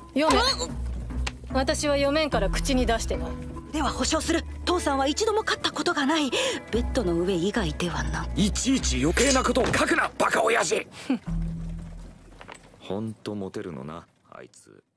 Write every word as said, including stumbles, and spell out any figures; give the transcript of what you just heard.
読め。私は読めんから口に出してない。 では保証する。父さんは一度も勝ったことがない。ベッドの上以外ではな。 いちいち余計なことを書くなバカ親父。ほんとモテるのなあいつ。